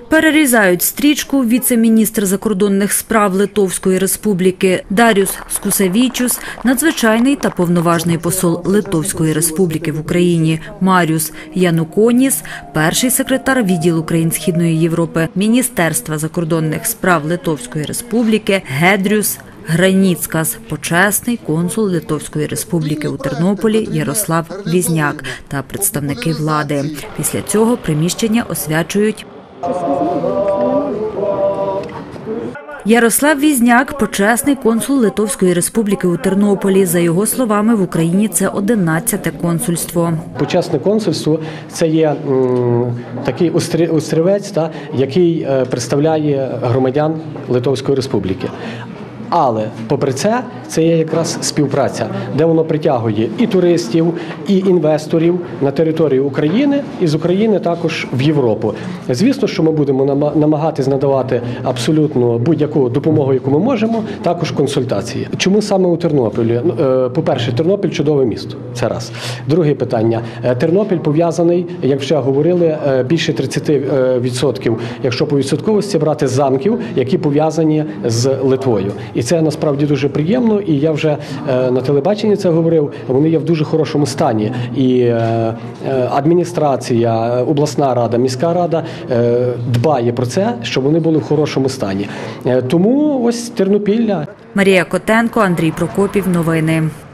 Перерізають стрічку віце-міністр закордонних справ Литовської Республіки Даріус Скусевічус, надзвичайний та повноважний посол Литовської Республіки в Україні Маріус Януконіс, перший секретар відділу країн Східної Європи Міністерства закордонних справ Литовської Республіки Гедріус Граніцкас, почесний консул Литовської Республіки у Тернополі Ярослав Візняк та представники влади. Після цього приміщення освячують. Ярослав Візняк – почесний консул Литовської Республіки у Тернополі. За його словами, в Україні це 11-те консульство. Почесне консульство – це є такий острівець, який представляє громадян Литовської Республіки. Але, попри це є якраз співпраця, де воно притягує і туристів, і інвесторів на територію України, і з України також в Європу. Звісно, що ми будемо намагатись надавати абсолютно будь-яку допомогу, яку ми можемо, також консультації. Чому саме у Тернополі? По-перше, Тернопіль – чудове місто, це раз. Друге питання. Тернопіль пов'язаний, як вже говорили, більше 30%, якщо по відсотковості брати, замків, які пов'язані з Литвою. І це насправді дуже приємно, і я вже на телебаченні це говорив, вони є в дуже хорошому стані. І адміністрація, обласна рада, міська рада дбає про це, щоб вони були в хорошому стані. Тому ось Тернопілля. Марія Котенко, Андрій Прокопів. Новини.